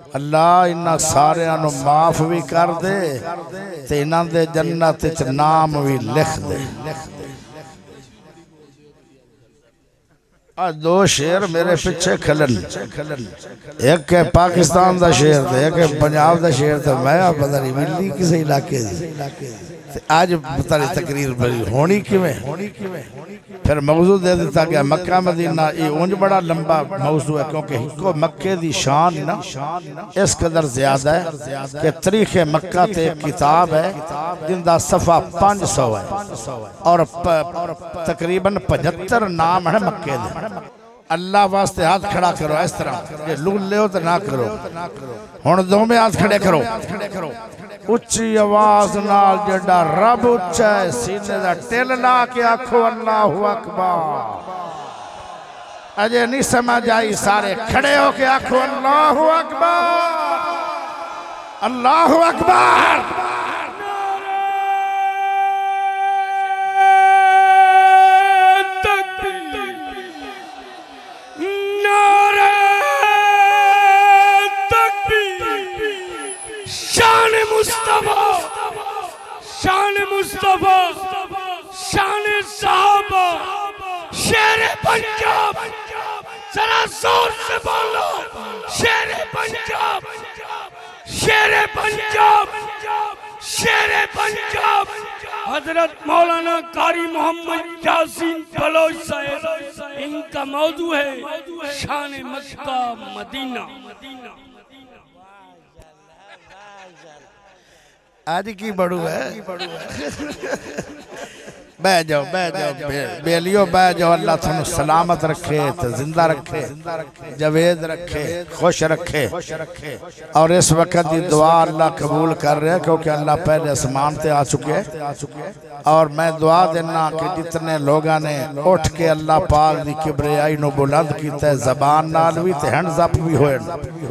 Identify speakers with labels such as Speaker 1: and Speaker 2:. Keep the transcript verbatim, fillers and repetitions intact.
Speaker 1: अल्लाह इन्हां सारियां नूं माफ भी कर दे ते इन्हां दे जन्नत च नाम भी लिख दे। आ दो शेर मेरे पिछे खलन, एक है पाकिस्तान दा शेर ते एक है पंजाब दा शेर। ते मैं पता नहीं मिली किसी इलाके दी आज पता नहीं तकरीर बड़ी होनी किवें। फिर मौजू दे दिता गया मक्का मदीना। ये उंज बड़ा लंबा मौजू है क्योंकि इको मक्के दी शान ना इस कदर ज्यादा है कि तरीखे मक्का ते एक किताब है जिंदा सफा पांच सौ है और तकरीबन पचहत्तर नाम है मक्के दे। अल्लाह वास्ते हाथ खड़ा करो इस तरह जे लूल ले तो ना करो। हुण दोवें हाथ खड़े करो उच्ची आवाज नाल जेड़ा रब उच्चा है सीने दा टिल ला के आखो अल्लाहु अकबर। अजे नहीं समझ आई सारे खड़े होके आखो अल्लाहु अकबर अल्लाहु अकबर।
Speaker 2: मुस्तफा शान मुस्तफा शान साहबा शेर पंजाब जरा जोर से बोलो शेर पंजाब शेर पंजाब शेर पंजाब हजरत मौलाना कारी मोहम्मद यासीन बलोच साहब। इनका मौजू है शान मक्का मदीना।
Speaker 1: आज की बड़ू है बह जाओ बह जाओ बेलियो बह जाओ। अल्लाह थानू सलामत रखे तो जिंदा रखे जवेद रखे खुश रखे। और इस वक्त की दुआ अल्लाह कबूल कर रहे हैं क्योंकि अल्लाह पहले आसमान पे आ चुके। और मैं दुआ देना कि जितने लोगों ने उठ के अल्लाह पाक की किबरियाई नू बुलंद किया जबान नाल भी ते हैंड्स अप भी होए।